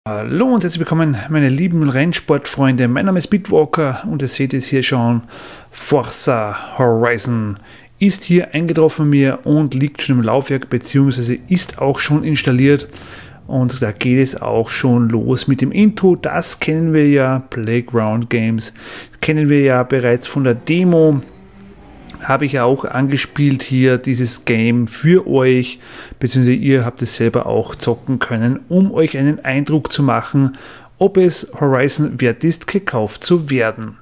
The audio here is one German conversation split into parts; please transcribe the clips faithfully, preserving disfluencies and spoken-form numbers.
Hallo und herzlich willkommen, meine lieben Rennsportfreunde. Mein Name ist Bitwalker und ihr seht es hier schon. Forza Horizon ist hier eingetroffen bei mir und liegt schon im Laufwerk, beziehungsweise ist auch schon installiert. Und da geht es auch schon los mit dem Intro. Das kennen wir ja, Playground Games, kennen wir ja bereits von der Demo. Habe ich ja auch angespielt hier, dieses Game für euch, beziehungsweise ihr habt es selber auch zocken können, um euch einen Eindruck zu machen, ob es Horizon wert ist, gekauft zu werden.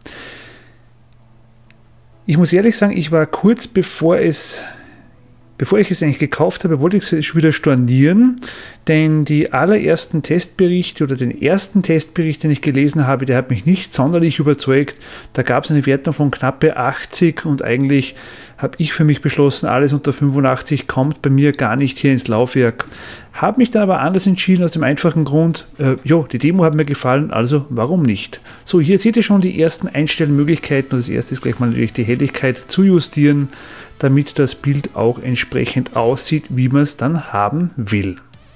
Ich muss ehrlich sagen, ich war kurz bevor es, bevor ich es eigentlich gekauft habe, wollte ich es schon wieder stornieren, denn die allerersten Testberichte oder den ersten Testbericht, den ich gelesen habe, der hat mich nicht sonderlich überzeugt. Da gab es eine Wertung von knappe achtzig und eigentlich habe ich für mich beschlossen, alles unter fünfundachtzig kommt bei mir gar nicht hier ins Laufwerk. Habe mich dann aber anders entschieden aus dem einfachen Grund, äh, jo, die Demo hat mir gefallen, also warum nicht? So, hier seht ihr schon die ersten Einstellmöglichkeiten und das erste ist gleich mal natürlich die Helligkeit zu justieren, damit das Bild auch entsprechend aussieht, wie man es dann haben will.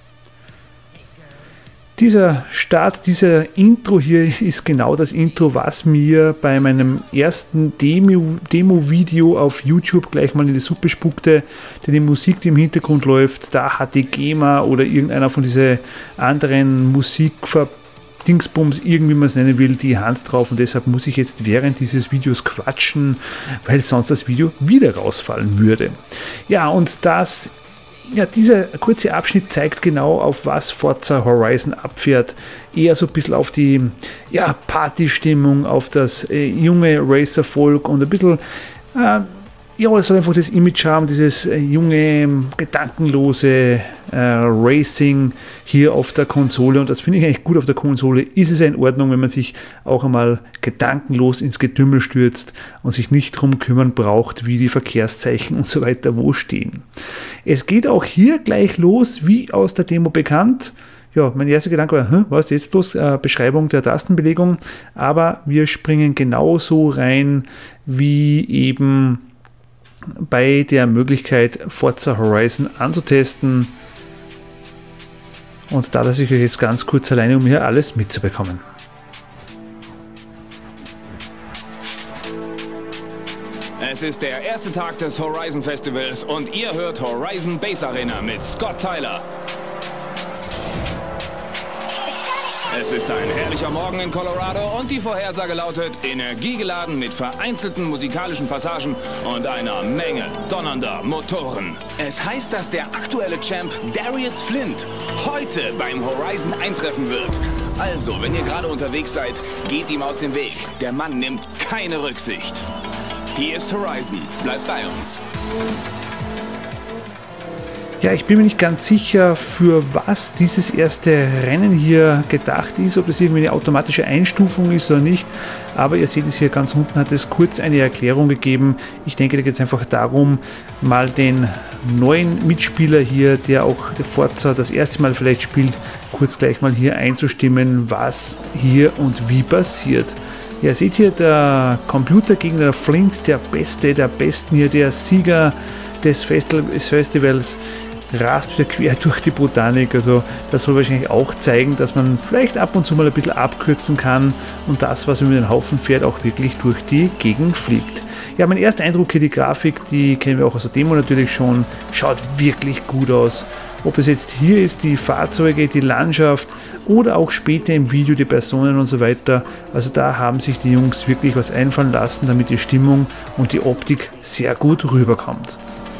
Dieser Start, dieser Intro hier ist genau das Intro, was mir bei meinem ersten Demo-Video auf YouTube gleich mal in die Suppe spuckte. Denn die Musik, die im Hintergrund läuft, da hat die GEMA oder irgendeiner von diesen anderen Musikdingsbums, irgendwie man es nennen will, die Hand drauf. Und deshalb muss ich jetzt während dieses Videos quatschen, weil sonst das Video wieder rausfallen würde. Ja, und das Ja, dieser kurze Abschnitt zeigt genau, auf was Forza Horizon abfährt. Eher so ein bisschen auf die ja, Partystimmung, auf das äh, junge Racer-Volk und ein bisschen, äh, ja, es soll einfach das Image haben, dieses äh, junge, gedankenlose äh, Racing hier auf der Konsole. Und das finde ich eigentlich gut auf der Konsole. Ist es ja in Ordnung, wenn man sich auch einmal gedankenlos ins Getümmel stürzt und sich nicht darum kümmern braucht, wie die Verkehrszeichen und so weiter wo stehen. Es geht auch hier gleich los, wie aus der Demo bekannt. Ja, mein erster Gedanke war, hm, was ist jetzt los? Äh, Beschreibung der Tastenbelegung. Aber wir springen genauso rein, wie eben bei der Möglichkeit, Forza Horizon anzutesten. Und da lasse ich euch jetzt ganz kurz alleine, um hier alles mitzubekommen. Es ist der erste Tag des Horizon Festivals und ihr hört Horizon Base Arena mit Scott Tyler. Es ist ein herrlicher Morgen in Colorado und die Vorhersage lautet energiegeladen mit vereinzelten musikalischen Passagen und einer Menge donnernder Motoren. Es heißt, dass der aktuelle Champ Darius Flint heute beim Horizon eintreffen wird. Also, wenn ihr gerade unterwegs seid, geht ihm aus dem Weg. Der Mann nimmt keine Rücksicht. Hier ist Horizon. Bleibt bei uns. Ja, ich bin mir nicht ganz sicher, für was dieses erste Rennen hier gedacht ist, ob das irgendwie eine automatische Einstufung ist oder nicht, aber ihr seht es hier ganz unten, hat es kurz eine Erklärung gegeben. Ich denke, da geht es einfach darum, mal den neuen Mitspieler hier, der auch der Forza das erste Mal vielleicht spielt, kurz gleich mal hier einzustimmen, was hier und wie passiert. Ihr seht hier, der Computergegner Flint, der Beste der Besten hier, der Sieger des Festivals, rast wieder quer durch die Botanik. Also das soll wahrscheinlich auch zeigen, dass man vielleicht ab und zu mal ein bisschen abkürzen kann und das, was man mit den Haufen fährt, auch wirklich durch die Gegend fliegt. Ja, mein erster Eindruck hier, die Grafik, die kennen wir auch aus der Demo natürlich schon, schaut wirklich gut aus. Ob es jetzt hier ist, die Fahrzeuge, die Landschaft oder auch später im Video die Personen und so weiter. Also da haben sich die Jungs wirklich was einfallen lassen, damit die Stimmung und die Optik sehr gut rüberkommt.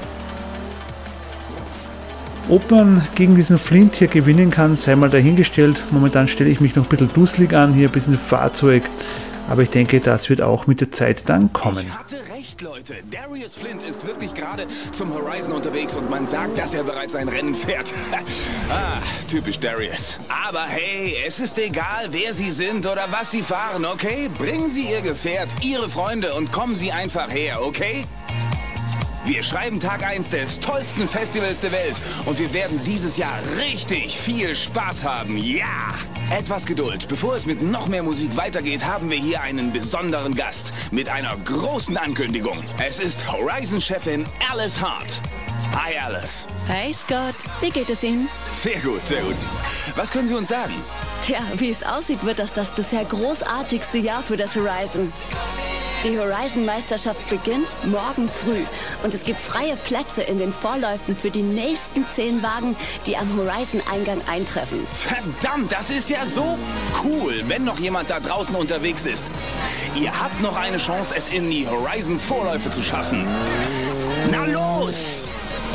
Ob man gegen diesen Flint hier gewinnen kann, sei mal dahingestellt. Momentan stelle ich mich noch ein bisschen dusselig an, hier ein bisschen Fahrzeug. Aber ich denke, das wird auch mit der Zeit dann kommen. Ich hatte recht, Leute. Darius Flint ist wirklich gerade zum Horizon unterwegs und man sagt, dass er bereits ein Rennen fährt. Ah, typisch Darius. Aber hey, es ist egal, wer Sie sind oder was Sie fahren, okay? Bringen Sie Ihr Gefährt, Ihre Freunde und kommen Sie einfach her, okay? Wir schreiben Tag eins des tollsten Festivals der Welt und wir werden dieses Jahr richtig viel Spaß haben, ja! Etwas Geduld, bevor es mit noch mehr Musik weitergeht, haben wir hier einen besonderen Gast mit einer großen Ankündigung. Es ist Horizon-Chefin Alice Hart. Hi Alice. Hi Scott, wie geht es Ihnen? Sehr gut, sehr gut. Was können Sie uns sagen? Tja, wie es aussieht, wird das das bisher großartigste Jahr für das Horizon. Die Horizon-Meisterschaft beginnt morgen früh und es gibt freie Plätze in den Vorläufen für die nächsten zehn Wagen, die am Horizon-Eingang eintreffen. Verdammt, das ist ja so cool, wenn noch jemand da draußen unterwegs ist. Ihr habt noch eine Chance, es in die Horizon-Vorläufe zu schaffen. Na los!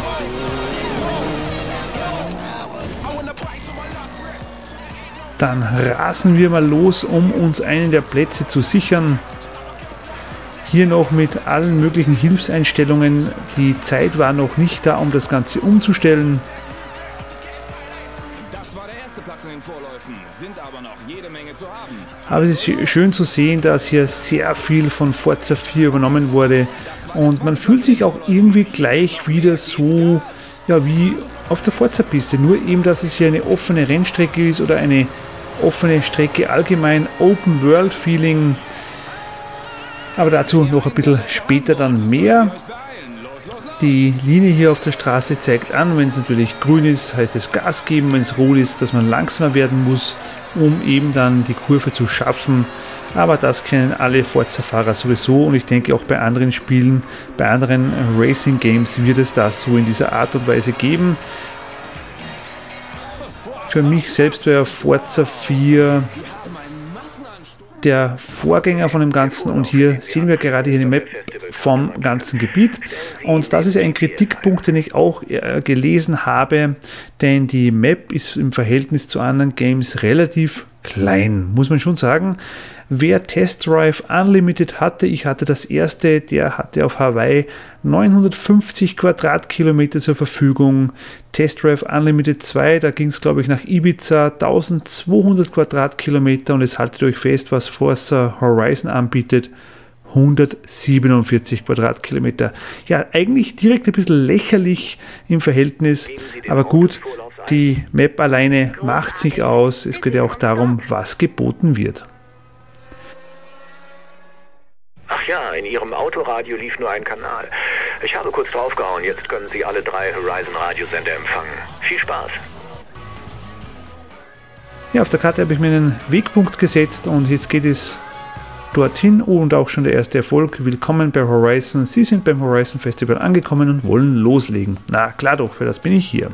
Dann rasen wir mal los, um uns einen der Plätze zu sichern. Hier noch mit allen möglichen Hilfseinstellungen. Die Zeit war noch nicht da, um das Ganze umzustellen. Das war der erste Platz in den Vorläufen, sind aber noch jede Menge zu haben. Aber es ist schön zu sehen, dass hier sehr viel von Forza vier übernommen wurde. Und man fühlt sich auch irgendwie gleich wieder so, ja, wie auf der Forza-Piste. Nur eben, dass es hier eine offene Rennstrecke ist oder eine offene Strecke allgemein. Open-World-Feeling. Aber dazu noch ein bisschen später dann mehr. Die Linie hier auf der Straße zeigt an, wenn es natürlich grün ist, heißt es Gas geben, wenn es rot ist, dass man langsamer werden muss, um eben dann die Kurve zu schaffen. Aber das kennen alle Forza-Fahrer sowieso und ich denke auch bei anderen Spielen, bei anderen Racing Games wird es das so in dieser Art und Weise geben. Für mich selbst wäre Forza vier der Vorgänger von dem Ganzen und hier sehen wir gerade hier die Map vom ganzen Gebiet und das ist ein Kritikpunkt, den ich auch äh, gelesen habe, denn die Map ist im Verhältnis zu anderen Games relativ klein, muss man schon sagen. Wer Test Drive Unlimited hatte, ich hatte das erste, der hatte auf Hawaii neunhundertfünfzig Quadratkilometer zur Verfügung. Test Drive Unlimited zwei, da ging es glaube ich nach Ibiza, eintausendzweihundert Quadratkilometer und es haltet euch fest, was Forza Horizon anbietet, hundertsiebenundvierzig Quadratkilometer. Ja, eigentlich direkt ein bisschen lächerlich im Verhältnis, aber gut, die Map alleine macht sich aus. Es geht ja auch darum, was geboten wird. Ach ja, in Ihrem Autoradio lief nur ein Kanal. Ich habe kurz draufgehauen, jetzt können Sie alle drei Horizon-Radiosender empfangen. Viel Spaß! Ja, auf der Karte habe ich mir einen Wegpunkt gesetzt und jetzt geht es dorthin und auch schon der erste Erfolg. Willkommen bei Horizon. Sie sind beim Horizon Festival angekommen und wollen loslegen. Na klar doch, für das bin ich hier.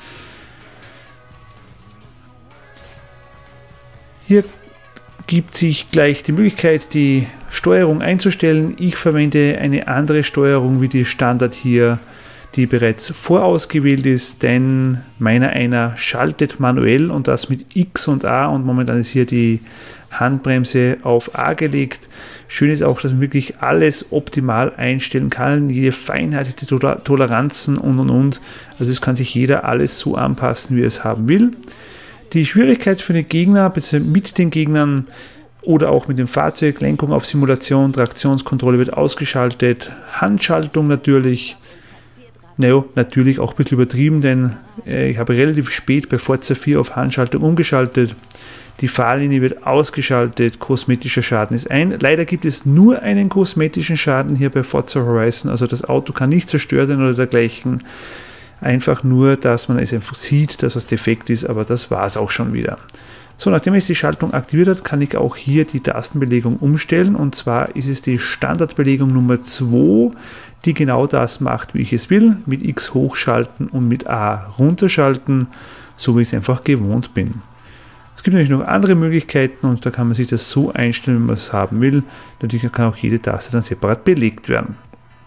Hier gibt sich gleich die Möglichkeit, die Steuerung einzustellen. Ich verwende eine andere Steuerung wie die Standard hier, die bereits vorausgewählt ist, denn meiner einer schaltet manuell und das mit X und A und momentan ist hier die Handbremse auf A gelegt. Schön ist auch, dass man wirklich alles optimal einstellen kann, jede Feinheit, die Toleranzen und und und. Also es kann sich jeder alles so anpassen, wie er es haben will. Die Schwierigkeit für den Gegner, bzw. mit den Gegnern oder auch mit dem Fahrzeug, Lenkung auf Simulation, Traktionskontrolle wird ausgeschaltet, Handschaltung natürlich, naja, natürlich auch ein bisschen übertrieben, denn äh, ich habe relativ spät bei Forza vier auf Handschaltung umgeschaltet, die Fahrlinie wird ausgeschaltet, kosmetischer Schaden ist ein. Leider gibt es nur einen kosmetischen Schaden hier bei Forza Horizon, also das Auto kann nicht zerstört werden oder dergleichen. Einfach nur, dass man es einfach sieht, dass was defekt ist, aber das war es auch schon wieder. So, nachdem es die Schaltung aktiviert hat, kann ich auch hier die Tastenbelegung umstellen und zwar ist es die Standardbelegung Nummer zwei, die genau das macht, wie ich es will, mit X hochschalten und mit A runterschalten, so wie ich es einfach gewohnt bin. Es gibt natürlich noch andere Möglichkeiten und da kann man sich das so einstellen, wenn man es haben will. Natürlich kann auch jede Taste dann separat belegt werden.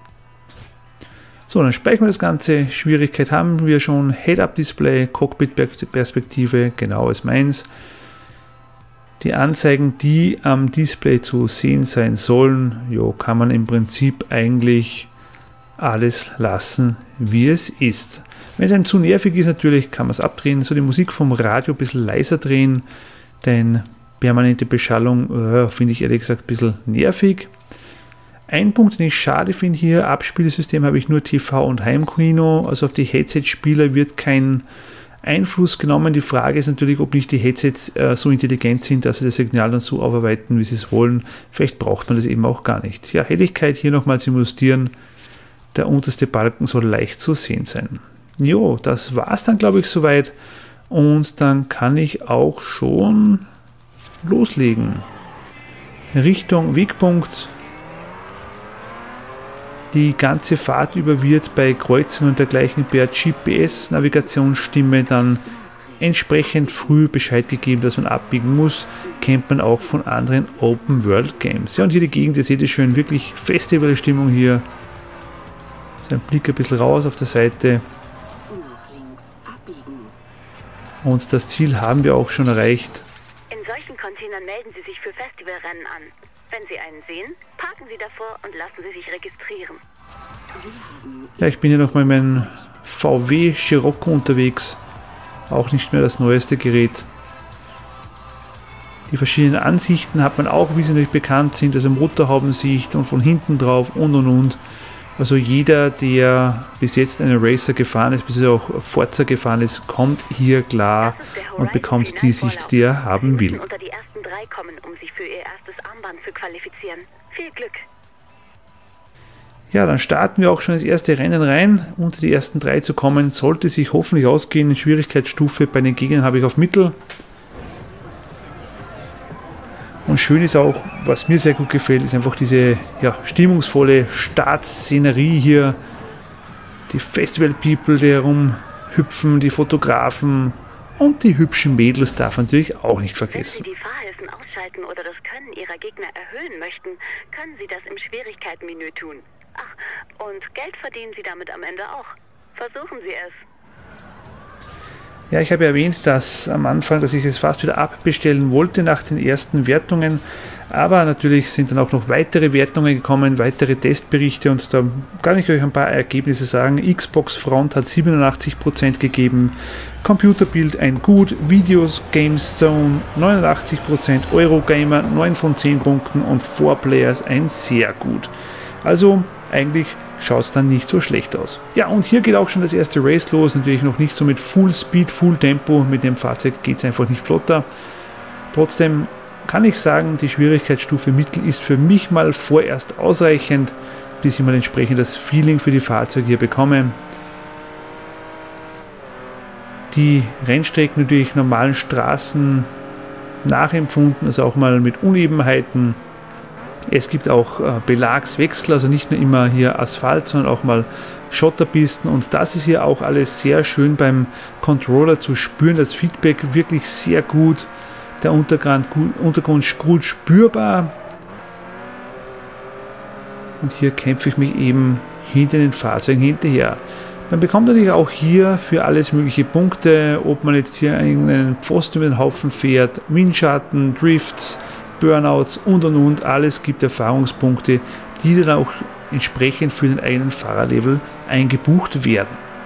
So, dann speichern wir das Ganze. Schwierigkeit haben wir schon. Head-Up-Display, Cockpit-Perspektive, genau ist meins. Die Anzeigen, die am Display zu sehen sein sollen, jo, kann man im Prinzip eigentlich alles lassen, wie es ist. Wenn es einem zu nervig ist, natürlich kann man es abdrehen. So die Musik vom Radio ein bisschen leiser drehen, denn permanente Beschallung äh, finde ich ehrlich gesagt ein bisschen nervig. Ein Punkt, den ich schade finde hier, Abspielsystem habe ich nur T V und Heimkino, also auf die Headset-Spieler wird kein Einfluss genommen. Die Frage ist natürlich, ob nicht die Headsets äh, so intelligent sind, dass sie das Signal dann so aufarbeiten, wie sie es wollen. Vielleicht braucht man das eben auch gar nicht. Ja, Helligkeit hier nochmal zu justieren. Der unterste Balken soll leicht zu sehen sein. Jo, das war es dann, glaube ich, soweit. Und dann kann ich auch schon loslegen. Richtung Wegpunkt. Die ganze Fahrt über wird bei Kreuzungen und dergleichen per G P S-Navigationsstimme dann entsprechend früh Bescheid gegeben, dass man abbiegen muss. Kennt man auch von anderen Open-World-Games. Ja, und hier die Gegend, ihr seht es schön, wirklich Festivalstimmung hier. So ein Blick ein bisschen raus auf der Seite. Und das Ziel haben wir auch schon erreicht. In solchen Containern melden Sie sich für Festivalrennen an. Wenn Sie einen sehen, parken Sie davor und lassen Sie sich registrieren. Ja, ich bin hier noch mal in meinem V W Scirocco unterwegs. Auch nicht mehr das neueste Gerät. Die verschiedenen Ansichten hat man auch, wie sie natürlich bekannt sind, also Motorhaubensicht und von hinten drauf und und und. Also jeder, der bis jetzt einen Racer gefahren ist, bis auch Forza gefahren ist, kommt hier klar und bekommt die Sicht, die er haben will. Unter die ersten drei kommen, um sich für ihr erstes Armband zu qualifizieren. Viel Glück! Ja, dann starten wir auch schon ins erste Rennen rein. Unter die ersten drei zu kommen, sollte sich hoffentlich ausgehen. Schwierigkeitsstufe bei den Gegnern habe ich auf Mittel. Und schön ist auch, was mir sehr gut gefällt, ist einfach diese ja, stimmungsvolle Startszenerie hier. Die Festival-People, die herumhüpfen, die Fotografen und die hübschen Mädels darf man natürlich auch nicht vergessen. Wenn Sie die Fahrhilfen ausschalten oder das Können Ihrer Gegner erhöhen möchten, können Sie das im Schwierigkeitenmenü tun. Ach, und Geld verdienen Sie damit am Ende auch. Versuchen Sie es. Ja, ich habe erwähnt, dass am Anfang, dass ich es fast wieder abbestellen wollte nach den ersten Wertungen, aber natürlich sind dann auch noch weitere Wertungen gekommen, weitere Testberichte und da kann ich euch ein paar Ergebnisse sagen. Xbox Front hat siebenundachtzig Prozent gegeben, Computerbild ein Gut, Videos Games Zone neunundachtzig Prozent, Eurogamer neun von zehn Punkten und four Players ein sehr gut. Also eigentlich schaut es dann nicht so schlecht aus. Ja, und hier geht auch schon das erste Race los, natürlich noch nicht so mit Full Speed, Full Tempo, mit dem Fahrzeug geht es einfach nicht flotter. Trotzdem kann ich sagen, die Schwierigkeitsstufe Mittel ist für mich mal vorerst ausreichend, bis ich mal entsprechend das Feeling für die Fahrzeuge hier bekomme. Die Rennstrecken natürlich normalen Straßen nachempfunden, also auch mal mit Unebenheiten. Es gibt auch äh, Belagswechsel, also nicht nur immer hier Asphalt, sondern auch mal Schotterpisten und das ist hier auch alles sehr schön beim Controller zu spüren. Das Feedback wirklich sehr gut, der Untergrund gut, Untergrund gut spürbar und hier kämpfe ich mich eben hinter den Fahrzeugen hinterher. Man bekommt natürlich auch hier für alles mögliche Punkte, ob man jetzt hier einen Pfosten über den Haufen fährt, Windschatten, Drifts, Burnouts und und und, alles gibt Erfahrungspunkte, die dann auch entsprechend für den eigenen Fahrerlevel eingebucht werden.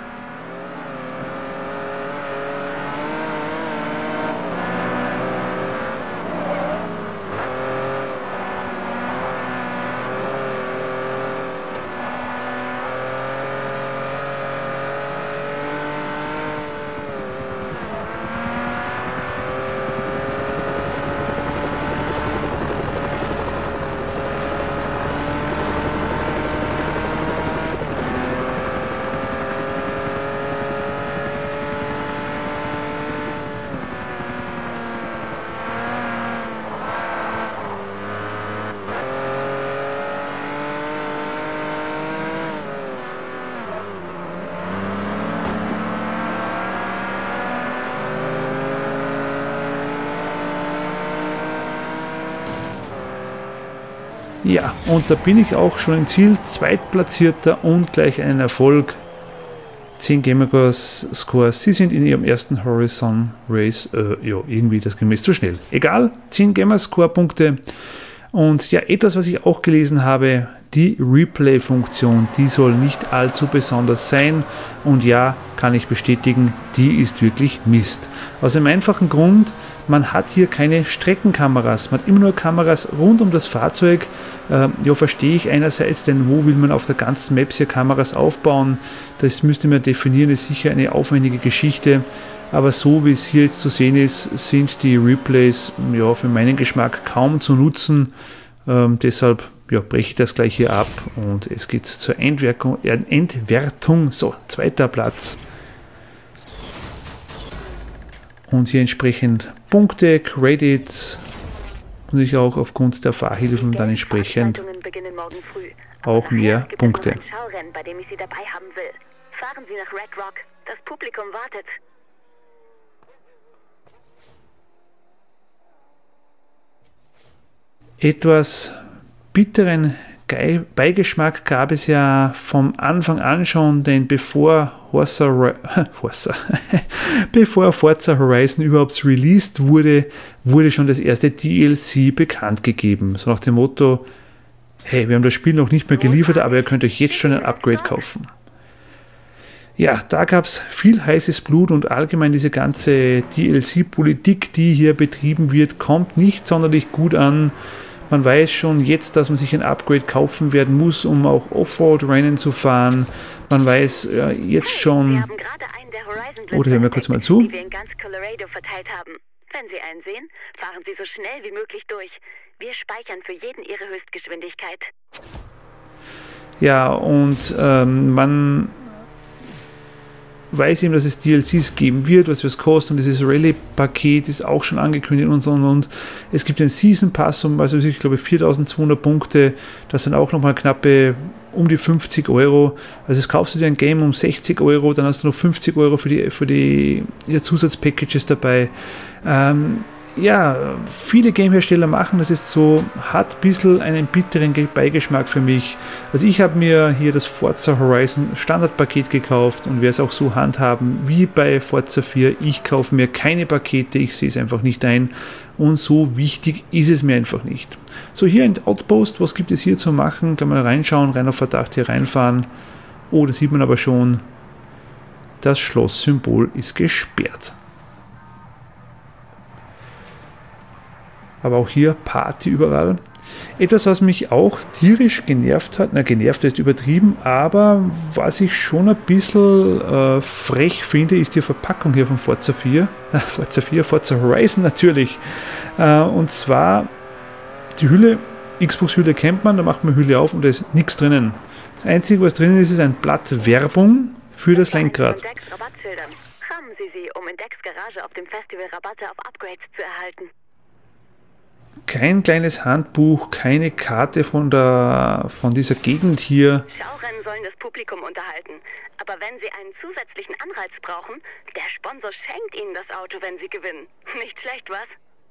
Ja, und da bin ich auch schon im Ziel, Zweitplatzierter und gleich einen Erfolg. zehn Gamerscore-Scores, sie sind in ihrem ersten Horizon Race, äh, ja, irgendwie, das ging mir zu schnell. Egal, zehn Gamerscore-Punkte. Und ja, etwas, was ich auch gelesen habe, die Replay-Funktion, die soll nicht allzu besonders sein. Und ja, kann ich bestätigen, die ist wirklich Mist. Aus einem einfachen Grund, man hat hier keine Streckenkameras, man hat immer nur Kameras rund um das Fahrzeug. Äh, ja, verstehe ich einerseits, denn wo will man auf der ganzen Maps hier Kameras aufbauen? Das müsste man definieren, ist sicher eine aufwendige Geschichte. Aber so wie es hier jetzt zu sehen ist, sind die Replays ja, für meinen Geschmack kaum zu nutzen. Ähm, deshalb ja, breche ich das gleich hier ab und es geht zur Endwertung. Endwertung. So, zweiter Platz. Und hier entsprechend Punkte, Credits und ich auch aufgrund der Fahrhilfen dann entsprechend auch mehr Punkte. Schaurennen, bei dem ich Sie dabei haben will. Fahren Sie nach Red Rock. Das Publikum wartet. Etwas bitteren Beigeschmack gab es ja vom Anfang an schon, denn bevor Forza, Forza, bevor Forza Horizon überhaupt released wurde, wurde schon das erste D L C bekannt gegeben. So nach dem Motto, hey, wir haben das Spiel noch nicht mehr geliefert, aber ihr könnt euch jetzt schon ein Upgrade kaufen. Ja, da gab es viel heißes Blut und allgemein diese ganze D L C-Politik, die hier betrieben wird, kommt nicht sonderlich gut an. Man weiß schon jetzt, dass man sich ein Upgrade kaufen werden muss, um auch Offroad-Rennen zu fahren. Man weiß äh, jetzt schon... Oder hören wir kurz mal zu. Die wir in ganz Colorado verteilt haben. Wenn Sie einen sehen, fahren Sie so schnell wie möglich durch. Wir speichern für jeden Ihre Höchstgeschwindigkeit. Ja, und ähm, man weiß eben, dass es D L Cs geben wird, was es kostet, und dieses Rallye-Paket ist auch schon angekündigt und so und, und. Es gibt den Season Pass um, also ich glaube viertausendzweihundert Punkte, das sind auch nochmal knappe um die fünfzig Euro. Also es kaufst du dir ein Game um sechzig Euro, dann hast du noch fünfzig Euro für die, für die ja, Zusatzpackages dabei. Ähm, ja, viele Game-Hersteller machen das jetzt so, hat ein bisschen einen bitteren Beigeschmack für mich. Also ich habe mir hier das Forza Horizon Standardpaket gekauft und werde es auch so handhaben wie bei Forza vier. Ich kaufe mir keine Pakete, ich sehe es einfach nicht ein und so wichtig ist es mir einfach nicht. So, hier ein Outpost, was gibt es hier zu machen? Kann man reinschauen, rein auf Verdacht hier reinfahren. Oh, da sieht man aber schon, das Schlosssymbol ist gesperrt. Aber auch hier Party überall. Etwas, was mich auch tierisch genervt hat, na genervt ist übertrieben, aber was ich schon ein bisschen äh, frech finde, ist die Verpackung hier von Forza vier, äh, Forza vier, Forza Horizon natürlich. Äh, und zwar die Hülle, Xbox-Hülle kennt man, da macht man Hülle auf und da ist nichts drinnen. Das Einzige, was drinnen ist, ist ein Blatt Werbung für das Lenkrad. Haben Sie sie, um in Decks Garage auf dem Festival Rabatte auf Upgrades zu erhalten. Kein kleines Handbuch, keine Karte von der von dieser Gegend hier. Schaurennen sollen das Publikum unterhalten. Aber wenn Sie einen zusätzlichen Anreiz brauchen, der Sponsor schenkt Ihnen das Auto, wenn Sie gewinnen. Nicht schlecht, was?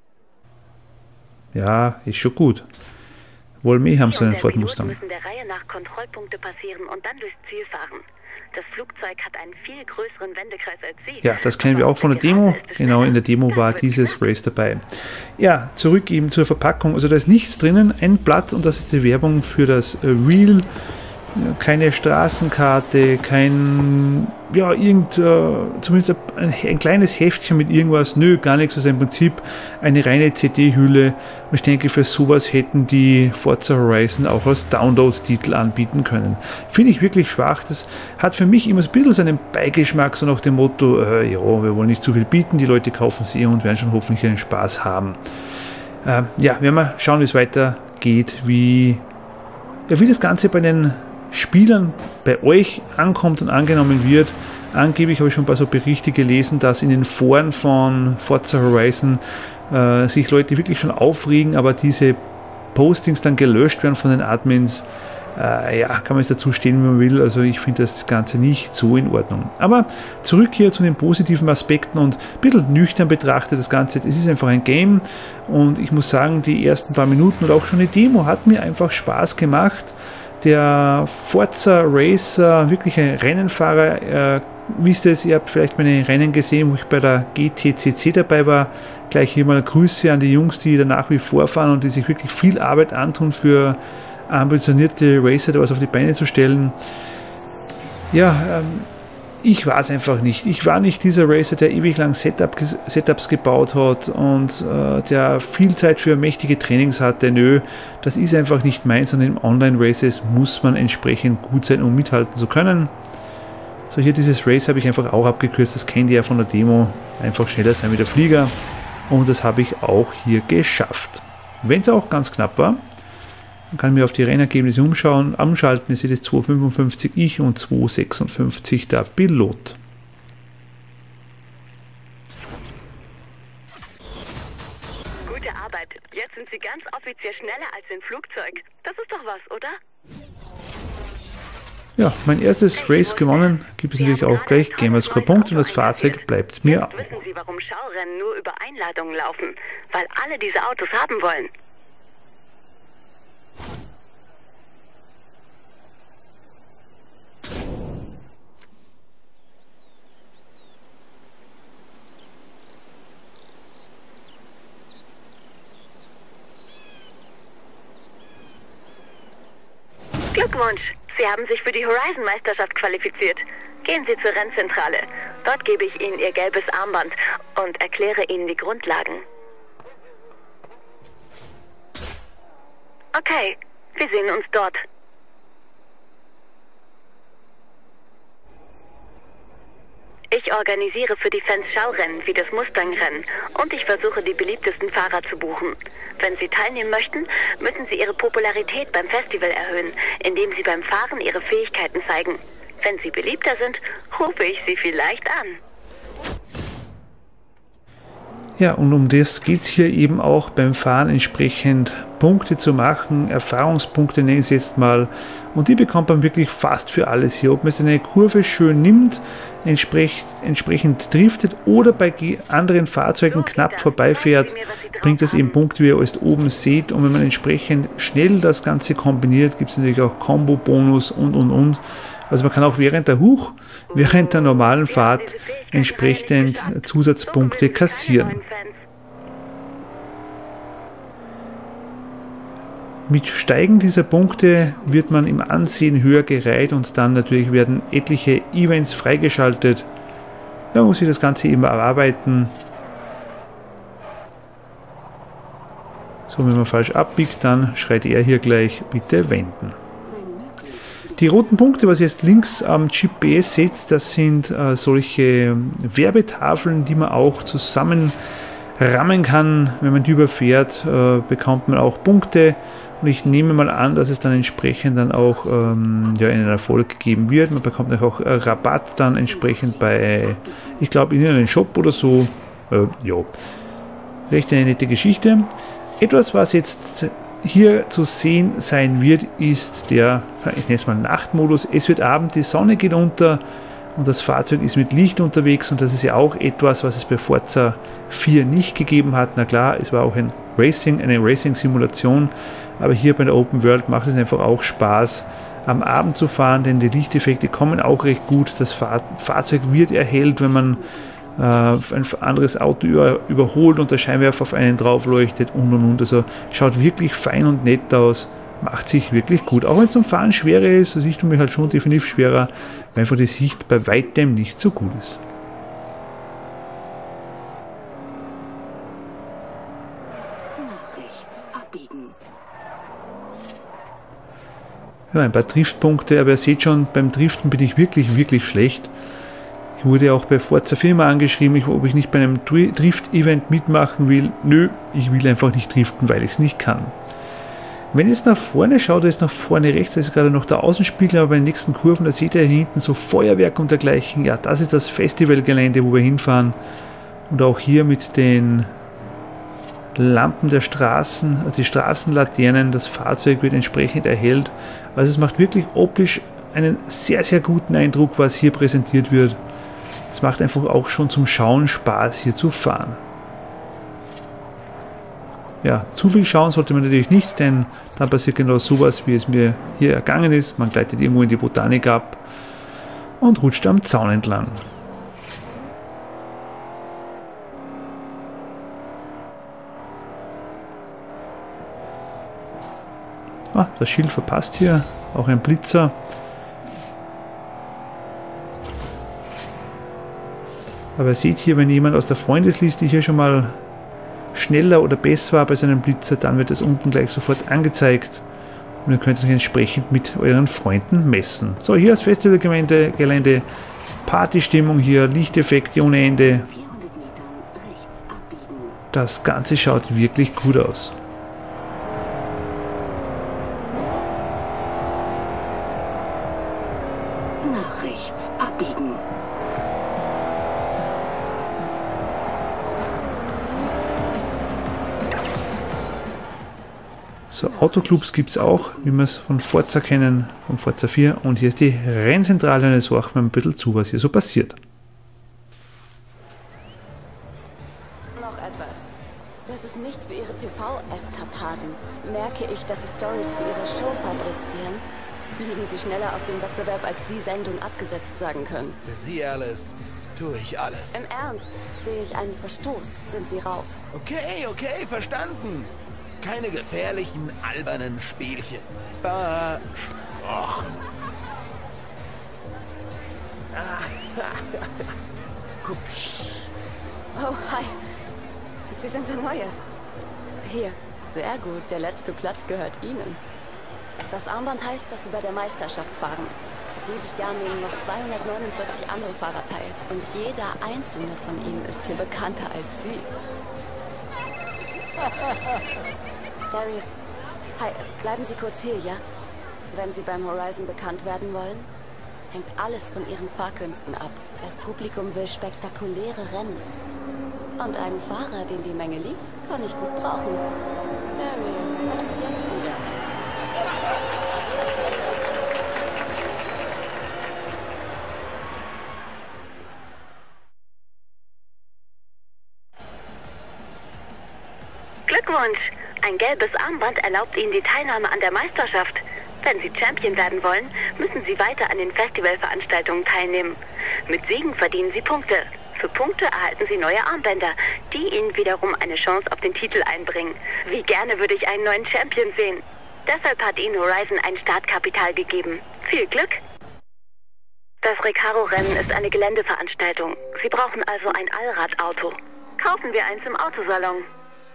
Ja, ist schon gut. Wohl mehr haben sie einen Ford Mustang. Müssen der Reihe nach Kontrollpunkte passieren und dann durchs Ziel fahren. Das Flugzeug hat einen viel größeren Wendekreis als Sie. Ja, das kennen wir auch von der Demo. Genau, in der Demo war dieses Race dabei. Ja, zurück eben zur Verpackung. Also da ist nichts drinnen, ein Blatt und das ist die Werbung für das Wheel. Keine Straßenkarte, kein, ja, irgend, äh, zumindest ein, ein kleines Heftchen mit irgendwas, nö, gar nichts, also im Prinzip eine reine C D-Hülle. Und ich denke, für sowas hätten die Forza Horizon auch als Download-Titel anbieten können. Finde ich wirklich schwach, das hat für mich immer ein bisschen so einen Beigeschmack, so nach dem Motto, äh, ja, wir wollen nicht zu viel bieten, die Leute kaufen sie und werden schon hoffentlich einen Spaß haben. Äh, ja, werden wir schauen, wie es weitergeht, wie, ja, wie das Ganze bei den Spielern bei euch ankommt und angenommen wird. Angeblich habe ich schon ein paar so Berichte gelesen, dass in den Foren von Forza Horizon äh, sich Leute wirklich schon aufregen, aber diese Postings dann gelöscht werden von den Admins. Äh, ja, kann man jetzt dazu stehen, wie man will. Also ich finde das Ganze nicht so in Ordnung. Aber zurück hier zu den positiven Aspekten und ein bisschen nüchtern betrachtet das Ganze. Es ist einfach ein Game und ich muss sagen, die ersten paar Minuten oder auch schon eine Demo hat mir einfach Spaß gemacht. Der Forza Racer, wirklich ein Rennenfahrer, äh, wisst ihr es, ihr habt vielleicht meine Rennen gesehen, wo ich bei der G T C C dabei war. Gleich hier mal Grüße an die Jungs, die da nach wie vor fahren und die sich wirklich viel Arbeit antun, für ambitionierte Racer da was auf die Beine zu stellen. Ja, ähm, ich war es einfach nicht. Ich war nicht dieser Racer, der ewig lang Setup, Setups gebaut hat und äh, der viel Zeit für mächtige Trainings hatte. Nö, das ist einfach nicht meins, sondern im Online-Races muss man entsprechend gut sein, um mithalten zu können. So, hier dieses Race habe ich einfach auch abgekürzt, das kennt ihr ja von der Demo. Einfach schneller sein wie der Flieger und das habe ich auch hier geschafft. Wenn es auch ganz knapp war, man kann mir auf die Rennergebnisse umschauen, anschalten, ihr seht es zwei fünfundfünfzig ich und zwei sechsundfünfzig der Pilot. Arbeit. Jetzt sind Sie ganz offiziell schneller als im Flugzeug. Das ist doch was, oder? Ja, mein erstes Race gewonnen, gibt es natürlich auch gleich Gamerscore-Punkte und das Fahrzeug bleibt mir auch. Wissen Sie, warum Schaurennen nur über Einladungen laufen? Weil alle diese Autos haben wollen. Glückwunsch! Sie haben sich für die Horizon-Meisterschaft qualifiziert. Gehen Sie zur Rennzentrale. Dort gebe ich Ihnen Ihr gelbes Armband und erkläre Ihnen die Grundlagen. Okay, wir sehen uns dort. Ich organisiere für die Fans Schaurennen wie das Mustang-Rennen und ich versuche, die beliebtesten Fahrer zu buchen. Wenn Sie teilnehmen möchten, müssen Sie Ihre Popularität beim Festival erhöhen, indem Sie beim Fahren Ihre Fähigkeiten zeigen. Wenn Sie beliebter sind, rufe ich Sie vielleicht an. Ja, und um das geht es hier eben auch beim Fahren, entsprechend Punkte zu machen, Erfahrungspunkte nenne ich es jetzt mal, und die bekommt man wirklich fast für alles hier. Ob man eine Kurve schön nimmt, entsprechend, entsprechend driftet oder bei anderen Fahrzeugen knapp vorbeifährt, bringt das eben Punkte, wie ihr es oben seht. Und wenn man entsprechend schnell das Ganze kombiniert, gibt es natürlich auch Combo-Bonus und und und. Also man kann auch während der Huch, während der normalen Fahrt entsprechend Zusatzpunkte kassieren. Mit Steigen dieser Punkte wird man im Ansehen höher gereiht und dann natürlich werden etliche Events freigeschaltet. Da muss ich das Ganze eben erarbeiten. So, wenn man falsch abbiegt, dann schreit er hier gleich, bitte wenden. Die roten Punkte, was ihr jetzt links am G P S seht, das sind äh, solche Werbetafeln, die man auch zusammenrammen kann. Wenn man die überfährt, äh, bekommt man auch Punkte. Und ich nehme mal an, dass es dann entsprechend dann auch ähm, ja, einen Erfolg geben wird. Man bekommt auch äh, Rabatt dann entsprechend bei, ich glaube, in einem Shop oder so. Äh, ja, recht eine nette Geschichte. Etwas, was jetzt hier zu sehen sein wird, ist der, ich nenne es mal Nachtmodus. Es wird Abend, die Sonne geht unter und das Fahrzeug ist mit Licht unterwegs und das ist ja auch etwas, was es bei Forza vier nicht gegeben hat. Na klar, es war auch ein Racing, eine Racing-Simulation, aber hier bei der Open World macht es einfach auch Spaß, am Abend zu fahren, denn die Lichteffekte kommen auch recht gut. Das Fahr Fahrzeug wird erhellt, wenn man ein anderes Auto über, überholt und der Scheinwerfer auf einen drauf leuchtet und und und. Also schaut wirklich fein und nett aus, macht sich wirklich gut. Auch wenn es zum Fahren schwerer ist, also ich tue mich halt schon definitiv schwerer, weil einfach die Sicht bei weitem nicht so gut ist. Ja, ein paar Driftpunkte, aber ihr seht schon, beim Driften bin ich wirklich, wirklich schlecht. Ich wurde auch bei Forza vier mal angeschrieben, ob ich nicht bei einem Drift-Event mitmachen will. Nö, ich will einfach nicht driften, weil ich es nicht kann. Wenn ihr jetzt nach vorne schaut, da ist nach vorne rechts, da ist gerade noch der Außenspiegel, aber bei den nächsten Kurven, da seht ihr hier hinten so Feuerwerk und dergleichen. Ja, das ist das Festivalgelände, wo wir hinfahren. Und auch hier mit den Lampen der Straßen, also die Straßenlaternen, das Fahrzeug wird entsprechend erhellt. Also es macht wirklich optisch einen sehr, sehr guten Eindruck, was hier präsentiert wird. Es macht einfach auch schon zum Schauen Spaß, hier zu fahren. Ja, zu viel schauen sollte man natürlich nicht, denn dann passiert genau sowas, wie es mir hier ergangen ist. Man gleitet irgendwo in die Botanik ab und rutscht am Zaun entlang. Ah, das Schild verpasst hier, auch ein Blitzer. Aber ihr seht hier, wenn jemand aus der Freundesliste hier schon mal schneller oder besser war bei seinem Blitzer, dann wird das unten gleich sofort angezeigt und ihr könnt euch entsprechend mit euren Freunden messen. So, hier das Festivalgelände, Gelände, Partystimmung hier, Lichteffekte ohne Ende. Das Ganze schaut wirklich gut aus. Nach rechts abbiegen. So, Autoclubs gibt es auch, wie wir es von Forza kennen, von Forza vier. Und hier ist die Rennzentrale und jetzt horchen wir ein bisschen zu, was hier so passiert. Noch etwas. Das ist nichts für Ihre T V-Eskapaden. Merke ich, dass Sie Stories für Ihre Show fabrizieren, fliegen Sie schneller aus dem Wettbewerb, als Sie Sendung abgesetzt sagen können. Für Sie alles, tue ich alles. Im Ernst, sehe ich einen Verstoß, sind Sie raus. Okay, okay, verstanden. Keine gefährlichen, albernen Spielchen. Versprochen. Oh, hi. Sie sind der Neue. Hier, sehr gut. Der letzte Platz gehört Ihnen. Das Armband heißt, dass Sie bei der Meisterschaft fahren. Dieses Jahr nehmen noch zweihundertneunundvierzig andere Fahrer teil. Und jeder einzelne von ihnen ist hier bekannter als Sie. Darius, hi, bleiben Sie kurz hier, ja? Wenn Sie beim Horizon bekannt werden wollen, hängt alles von Ihren Fahrkünsten ab. Das Publikum will spektakuläre Rennen. Und einen Fahrer, den die Menge liebt, kann ich gut brauchen. Darius, was ist jetzt wieder? Glückwunsch! Ein gelbes Armband erlaubt Ihnen die Teilnahme an der Meisterschaft. Wenn Sie Champion werden wollen, müssen Sie weiter an den Festivalveranstaltungen teilnehmen. Mit Siegen verdienen Sie Punkte. Für Punkte erhalten Sie neue Armbänder, die Ihnen wiederum eine Chance auf den Titel einbringen. Wie gerne würde ich einen neuen Champion sehen. Deshalb hat Ihnen Horizon ein Startkapital gegeben. Viel Glück! Das Recaro-Rennen ist eine Geländeveranstaltung. Sie brauchen also ein Allradauto. Kaufen wir eins im Autosalon.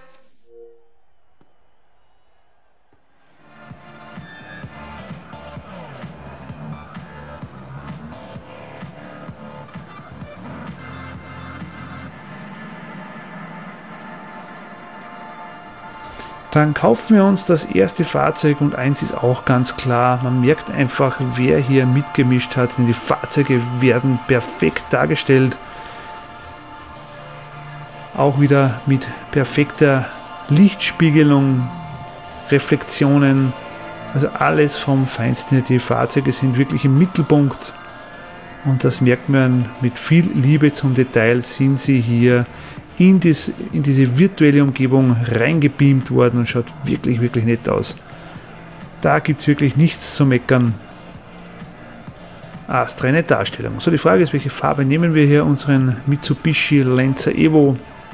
Dann kaufen wir uns das erste Fahrzeug und eins ist auch ganz klar, man merkt einfach, wer hier mitgemischt hat, denn die Fahrzeuge werden perfekt dargestellt. Auch wieder mit perfekter Lichtspiegelung, Reflexionen, also alles vom Feinsten. Die Fahrzeuge sind wirklich im Mittelpunkt und das merkt man, mit viel Liebe zum Detail sind sie hier in, dies, in diese virtuelle Umgebung reingebeamt worden und schaut wirklich, wirklich nett aus. Da gibt es wirklich nichts zu meckern. Astreine Darstellung. So, die Frage ist, welche Farbe nehmen wir hier? Unseren Mitsubishi Lancer Evo.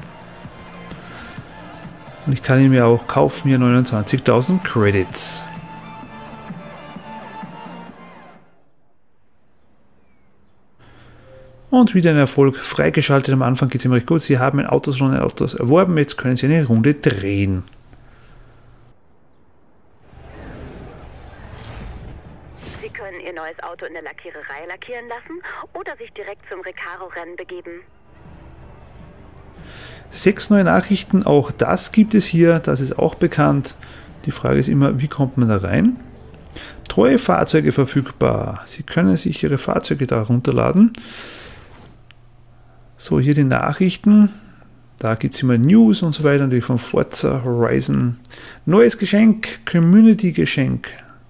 Und ich kann ihn mir auch kaufen, hier neunundzwanzigtausend Credits. Und wieder ein Erfolg freigeschaltet. Am Anfang geht es immer recht gut. Sie haben ein Autos und ein Autos erworben. Jetzt können Sie eine Runde drehen. Sie können Ihr neues Auto in der Lackiererei lackieren lassen oder sich direkt zum Recaro-Rennen begeben. Sechs neue Nachrichten, auch das gibt es hier. Das ist auch bekannt. Die Frage ist immer, wie kommt man da rein? Treue Fahrzeuge verfügbar. Sie können sich Ihre Fahrzeuge da runterladen. So, hier die Nachrichten. Da gibt es immer News und so weiter, natürlich von Forza Horizon. Neues Geschenk, Community-Geschenk.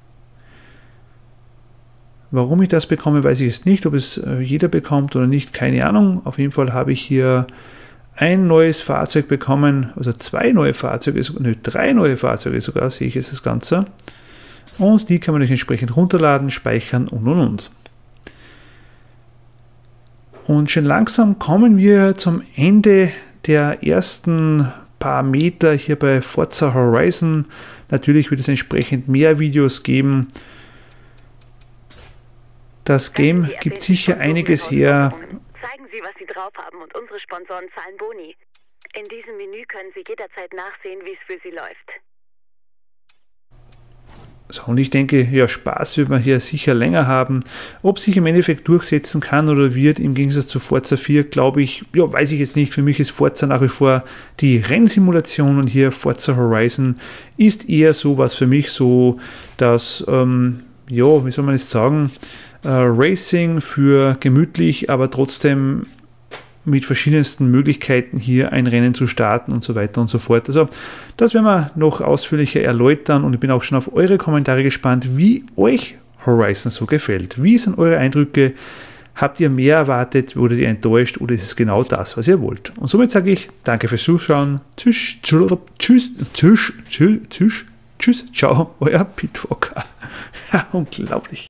Warum ich das bekomme, weiß ich jetzt nicht. Ob es jeder bekommt oder nicht, keine Ahnung. Auf jeden Fall habe ich hier ein neues Fahrzeug bekommen, also zwei neue Fahrzeuge, ne, drei neue Fahrzeuge sogar, sehe ich jetzt das Ganze. Und die kann man entsprechend runterladen, speichern und und und. Und schon langsam kommen wir zum Ende der ersten paar Meter hier bei Forza Horizon. Natürlich wird es entsprechend mehr Videos geben. Das Game gibt sicher einiges her. Zeigen Sie, was Sie drauf haben und unsere Sponsoren zahlen Boni. In diesem Menü können Sie jederzeit nachsehen, wie es für Sie läuft. So, und ich denke, ja, Spaß wird man hier sicher länger haben. Ob sich im Endeffekt durchsetzen kann oder wird, im Gegensatz zu Forza vier, glaube ich, ja, weiß ich jetzt nicht. Für mich ist Forza nach wie vor die Rennsimulation und hier Forza Horizon ist eher so was für mich so, dass, ähm, ja, wie soll man es sagen, äh, Racing für gemütlich, aber trotzdem mit verschiedensten Möglichkeiten hier ein Rennen zu starten und so weiter und so fort. Also das werden wir noch ausführlicher erläutern und ich bin auch schon auf eure Kommentare gespannt, wie euch Horizon so gefällt. Wie sind eure Eindrücke? Habt ihr mehr erwartet? Wurdet ihr enttäuscht? Oder ist es genau das, was ihr wollt? Und somit sage ich danke fürs Zuschauen. Tschüss, tschüss, tschüss, tschüss, tschüss, tschüss, ciao, euer Pitwalker. Unglaublich.